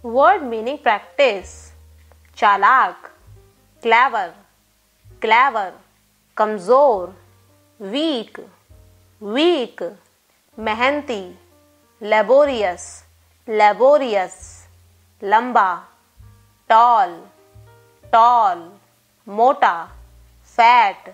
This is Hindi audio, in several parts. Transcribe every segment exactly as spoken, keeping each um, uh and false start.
Word meaning practice. चालाक, clever, clever, कमजोर, weak, weak, मेहनती, laborious, laborious, लंबा, tall, tall, मोटा, fat,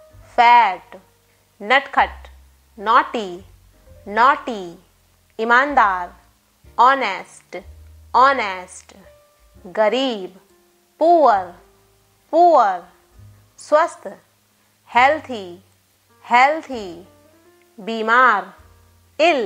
fat, नटखट, naughty, naughty, ईमानदार, honest, honest, गरीब, poor, poor, स्वस्थ, healthy, healthy, बीमार, ill,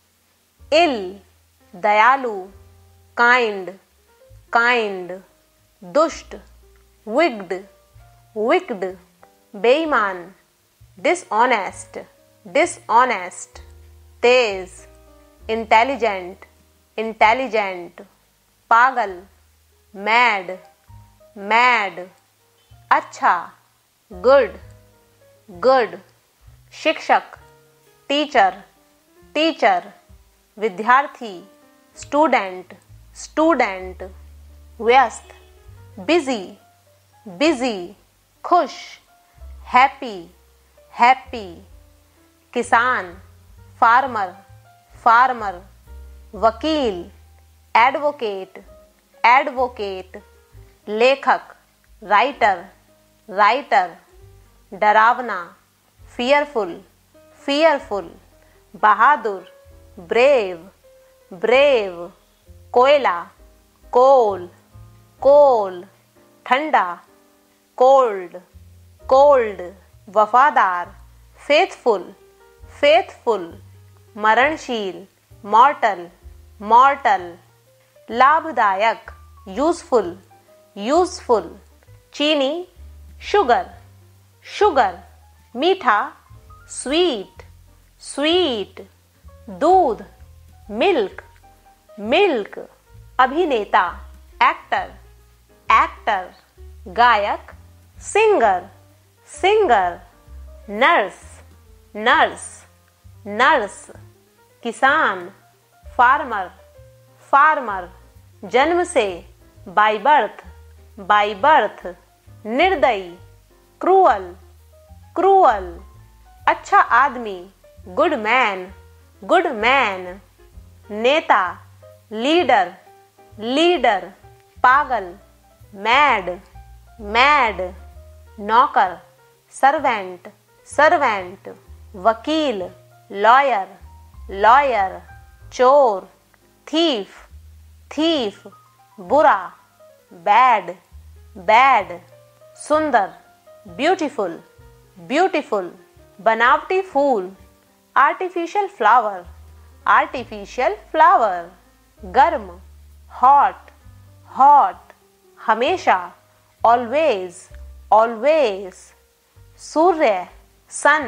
ill, दयालु, kind, kind, दुष्ट, wicked, wicked, बेईमान, dishonest, dishonest, तेज, intelligent, intelligent, पागल, mad, mad, अच्छा, good, good, शिक्षक, teacher, teacher, विद्यार्थी, student, student, व्यस्त, busy, busy, खुश, happy, happy, किसान, farmer, farmer, वकील, advocate, advocate, लेखक, writer, writer, डरावना, fearful, fearful, बहादुर, brave, brave, कोयला, coal, coal, ठंडा, cold, cold, वफादार, faithful, faithful, मरणशील, mortal, mortal, लाभदायक, useful, useful, चीनी, sugar, sugar, मीठा, sweet, sweet, दूध, milk, milk, अभिनेता, actor, actor, गायक, singer, singer, nurse, nurse, nurse, किसान, farmer, farmer, जन्म से, by birth, by birth, निर्दयी, cruel, cruel, अच्छा आदमी, good man, good man, नेता, leader, leader, पागल, mad, mad, नौकर, servant, servant, वकील, lawyer, lawyer, चोर, thief, thief, बुरा, bad, bad, सुंदर, beautiful, beautiful, बनावटी फूल, artificial flower, artificial flower, गर्म, hot, hot, हमेशा, always, always, सूर्य, sun,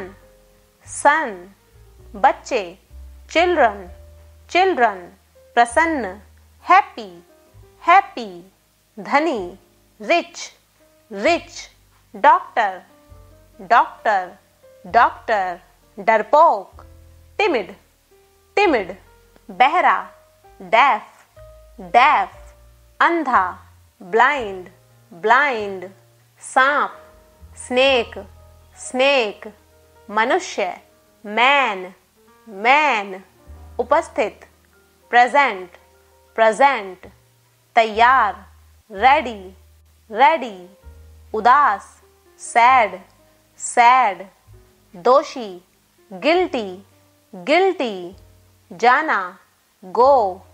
sun, बच्चे, children, children, प्रसन्न, happy, happy, धनी, rich, rich, doctor, doctor, doctor, डरपोक, timid, timid, बहरा, deaf, deaf, अंधा, blind, blind, सांप, snake, snake, मनुष्य, man, man, उपस्थित, present, present, तैयार, ready, ready, उदास, sad, sad, दोषी, guilty, guilty, जाना, go,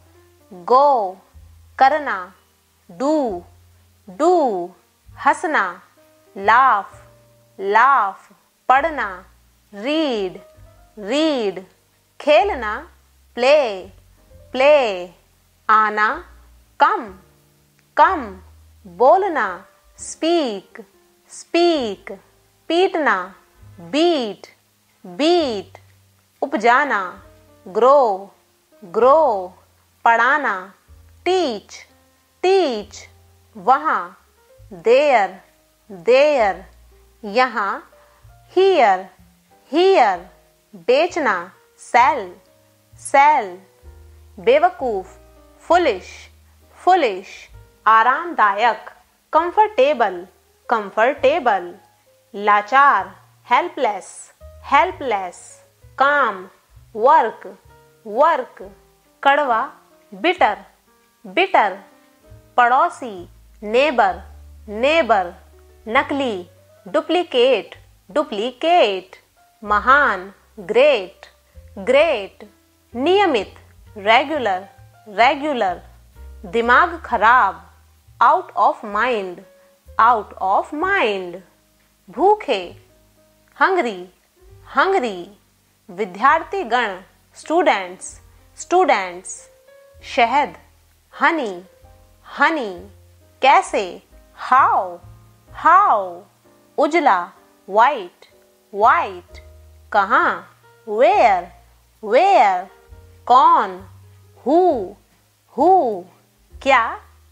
go, करना, do, do, हंसना, laugh, laugh, पढ़ना, read, read, खेलना, play, play, आना, come, come, बोलना, speak, speak, पीटना, beat, beat, उपजाना, grow, grow, पढ़ाना, teach, teach, वहाँ, there, there, यहाँ, here, here, बेचना, sell, sell, बेवकूफ, foolish, foolish, आरामदायक, comfortable, comfortable, लाचार, helpless, helpless, काम, work, work, कड़वा, bitter, bitter, पड़ोसी, neighbor, neighbor, नकली, duplicate, duplicate, महान, great, great, नियमित, regular, regular, दिमाग खराब, out of mind, out of mind, भूखे, hungry, hungry, विद्यार्थी गण, students, students, शहद, honey, honey, कैसे, how, how, उजला, white, white, कहाँ, where, where, कौन, who, who, क्या,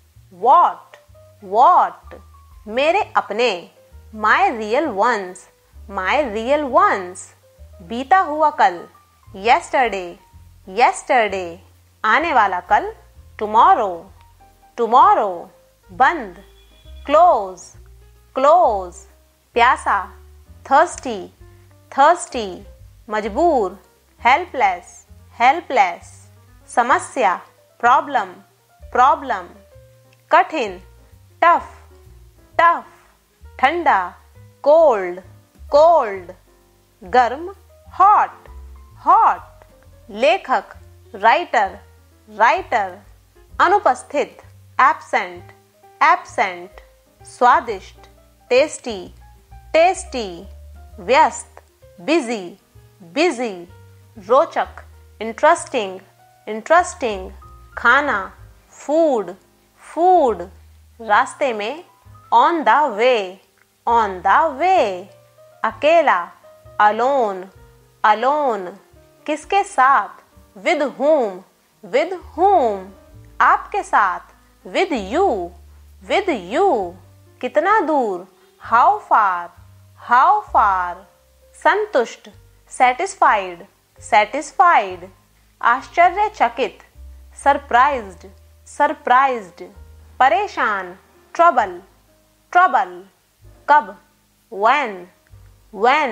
what, what, मेरे अपने, my real ones, my real ones, बीता हुआ कल, yesterday, yesterday, आने वाला कल, tomorrow, tomorrow, बंद, close, close, प्यासा, thirsty, thirsty, मजबूर, helpless, helpless, समस्या, problem, problem, कठिन, tough, tough, ठंडा, cold, cold, गर्म, hot, hot, लेखक, writer, writer, अनुपस्थित, absent, absent, स्वादिष्ट, tasty, tasty, व्यस्त, busy, busy, रोचक, interesting, interesting, खाना, food, food, रास्ते में, on the way, on the way, अकेला, alone, alone, किसके साथ, with whom, with whom, आपके साथ, with you, with you, कितना दूर, how far, how far, संतुष्ट, satisfied, satisfied, आश्चर्यचकित, surprised, surprised, परेशान, trouble, trouble, कब, when, when,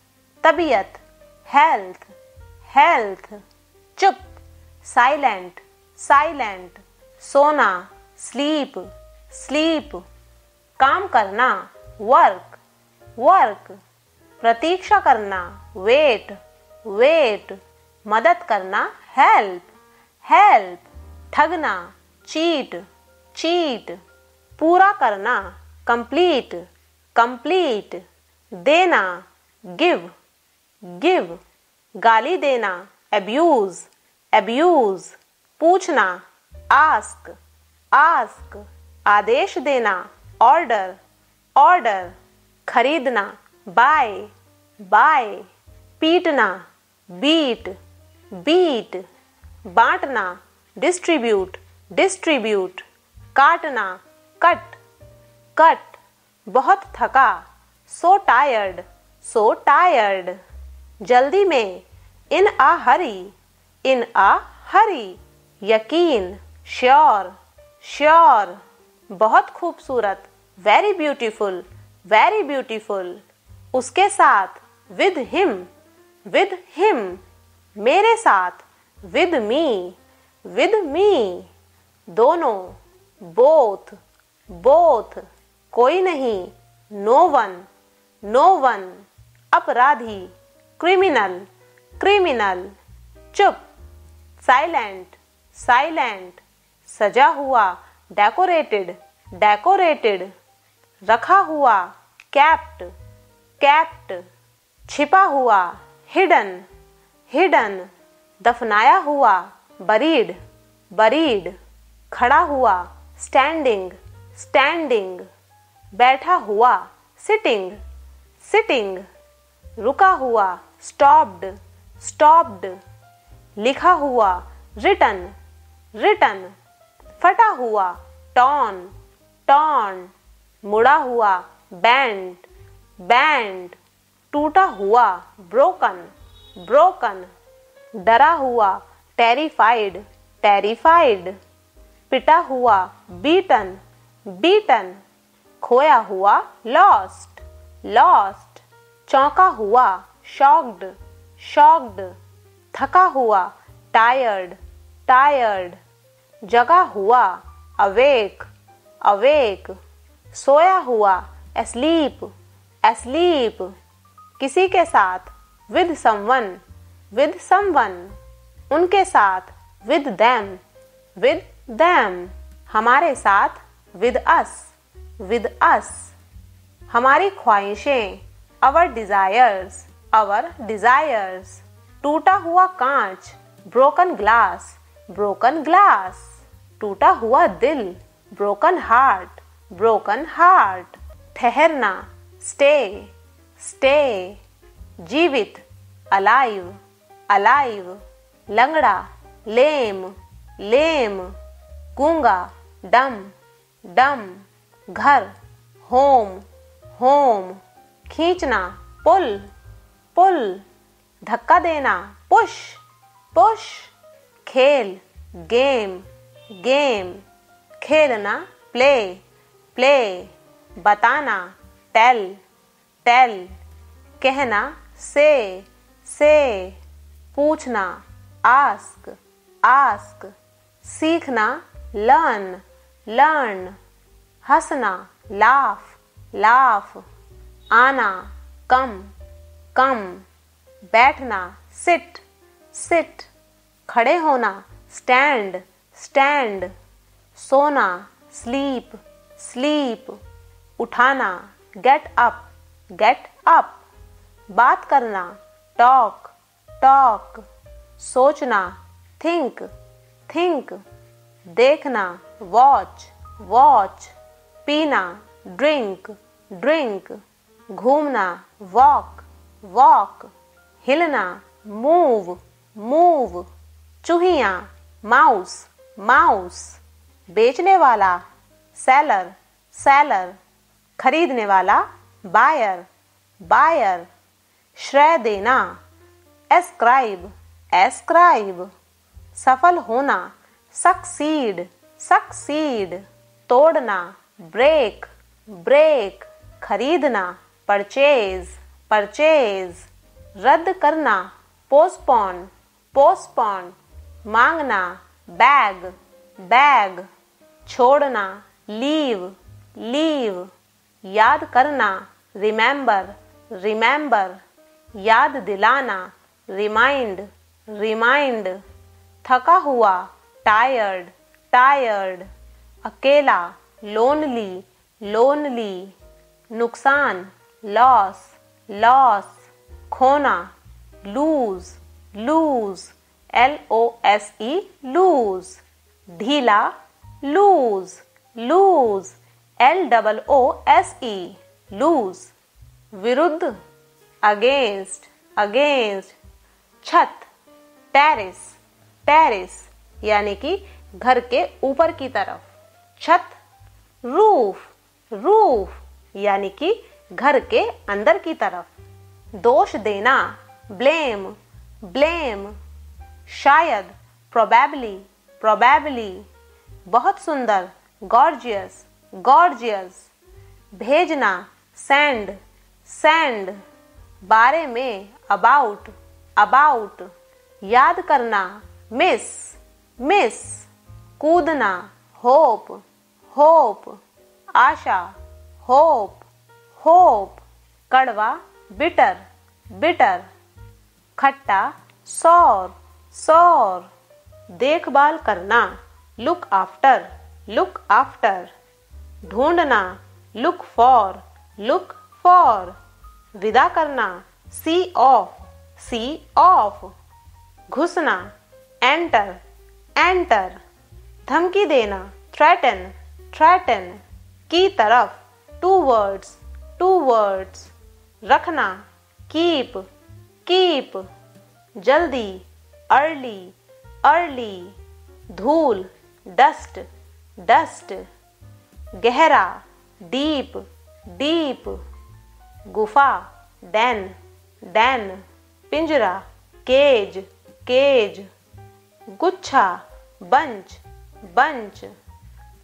तबीयत, health, health, चुप, silent, silent, सोना, sleep, sleep, काम करना, work, work, प्रतीक्षा करना, wait, wait, मदद करना, help, help, ठगना, cheat, cheat, पूरा करना, complete, complete, देना, give, give, गाली देना, abuse, abuse, पूछना, ask, ask, आदेश देना, order, order, खरीदना, buy, buy, पीटना, beat, beat, बांटना, distribute, distribute, काटना, cut, cut, बहुत थका, so tired, so tired, जल्दी में, in a hurry, in a hurry, यकीन, sure, sure, बहुत खूबसूरत, very beautiful, very beautiful, उसके साथ, with him, with him, मेरे साथ, with me, with me, दोनों, both, both, कोई नहीं, no one, no one, अपराधी, criminal, criminal, चुप, silent, silent, सजा हुआ, decorated, decorated, रखा हुआ, kept, kept, छिपा हुआ, hidden, hidden, दफनाया हुआ, buried, buried, खड़ा हुआ, standing, standing, बैठा हुआ, sitting, sitting, रुका हुआ, stopped, stopped, लिखा हुआ, written, written, फटा हुआ, torn, torn, मुड़ा हुआ, bent, bent, टूटा हुआ, broken, broken, डरा हुआ, terrified, terrified, पिटा हुआ beaten, beaten, खोया हुआ lost, lost, चौंका हुआ shocked, shocked, थका हुआ tired, tired, जगा हुआ awake, awake, सोया हुआ asleep, asleep, किसी के साथ with someone, with someone, उनके साथ with them, with them, हमारे साथ with us, with us, हमारी ख्वाहिशें our desires, our desires, टूटा हुआ कांच broken glass, broken glass, टूटा हुआ दिल broken heart, broken heart, ठहरना stay, stay, जीवित alive, alive, लंगड़ा lame, lame, गूंगा dumb, dumb, घर home, home, खींचना pull, pull, धक्का देना push, push, खेल game, game, खेलना play, play, बताना tell, tell, कहना say, say, पूछना ask, ask, सीखना learn, learn, हंसना laugh, laugh, आना come, come, बैठना sit, sit, खड़े होना stand, stand, सोना sleep, sleep, उठाना get up, get up, बात करना talk, talk, सोचना think, think, देखना watch, watch, पीना drink, drink, घूमना walk, walk, हिलना move, move, चूहिया mouse, mouse, बेचने वाला seller, seller, खरीदने वाला buyer, buyer, श्रेय देना ascribe, ascribe, सफल होना succeed, succeed, तोड़ना break, break, खरीदना purchase, purchase, रद्द करना postpone, postpone, मांगना bag, bag, छोड़ना leave, leave, याद करना remember, remember, याद दिलाना remind, remind, थका हुआ tired, tired, अकेला lonely, lonely, नुकसान loss, loss, खोना lose, lose, L O S E, lose, ढीला lose, lose, L O O S E, lose, विरुद्ध against, against, छत terrace, terrace, यानी कि घर के ऊपर की तरफ, छत roof, roof, यानी कि घर के अंदर की तरफ, दोष देना blame, blame, शायद probably, probably, बहुत सुंदर gorgeous, gorgeous, भेजना send, send, बारे में about, about, याद करना miss, miss, कूदना hope, hope, आशा hope, hope, कड़वा bitter, bitter, खट्टा sour, sour, देखभाल करना look after, look after, ढूंढना look for, look for, विदा करना see off, see off, घुसना enter, enter, धमकी देना threaten, threaten, की तरफ towards, towards, रखना keep, keep, जल्दी early, early, धूल dust, dust, गहरा deep, deep, गुफा den, den, पिंजरा cage, cage, गुच्छा bunch, bunch,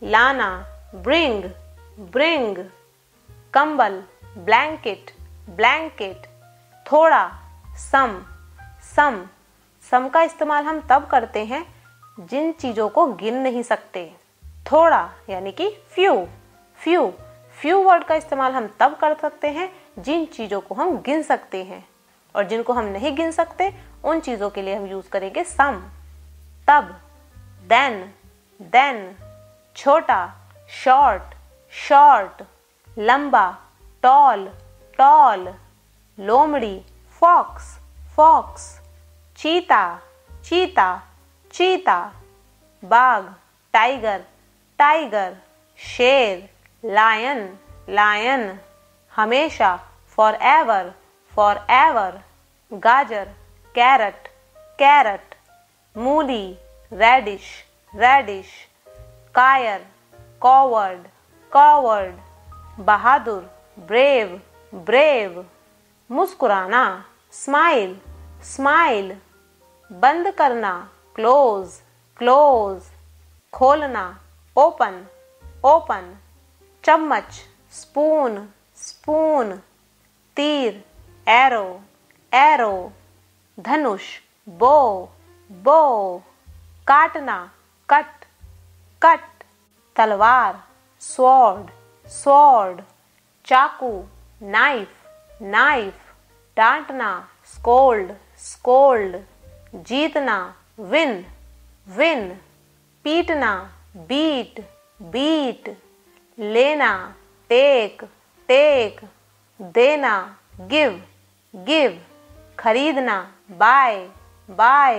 लाना, bring, bring, कंबल, blanket, blanket, थोड़ा, some, some, some का इस्तेमाल हम तब करते हैं जिन चीजों को गिन नहीं सकते। थोड़ा यानी कि few, few, few वर्ड का इस्तेमाल हम तब कर सकते हैं जिन चीजों को हम गिन सकते हैं, और जिनको हम नहीं गिन सकते उन चीजों के लिए हम यूज करेंगे some। तब, then, then, छोटा, short, short, लंबा, tall, tall, लोमड़ी, fox, fox, चीता, चीता, चीता, बाघ, टाइगर, टाइगर, शेर, लायन, लायन, हमेशा, forever, forever, गाजर, कैरट, कैरट, मूली, रेडिश, रेडिश, कायर, कॉवर्ड, कॉवर्ड, बहादुर, ब्रेव, ब्रेव, मुस्कुराना, स्माइल, स्माइल, बंद करना, क्लोज, क्लोज, खोलना, ओपन, ओपन, चम्मच, स्पून, स्पून, तीर, एरो, एरो, धनुष, बो, बो, काटना, कट, कट, तलवार, स्वॉर्ड, स्वॉर्ड, चाकू, नाइफ, नाइफ, डांटना, स्कोल्ड, स्कोल्ड, जीतना, विन, विन, पीटना, बीट, बीट, लेना, टेक, टेक, देना, गिव, गिव, खरीदना, बाय, बाय,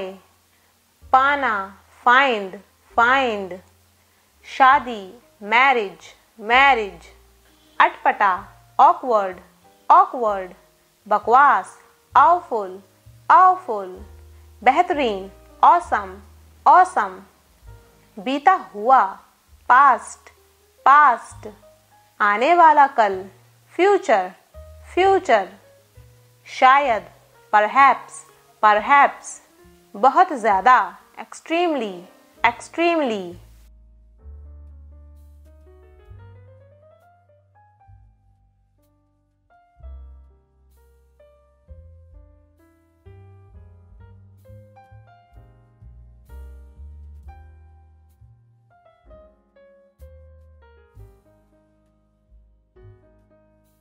पाना, फाइंड, फाइंड, शादी, मैरिज, मैरिज, अटपटा, ऑकवर्ड, ऑकवर्ड, बकवास, awful, awful, बेहतरीन, awesome, awesome, बीता हुआ, past, past, आने वाला कल, future, future, शायद, perhaps, perhaps, बहुत ज़्यादा, extremely, extremely,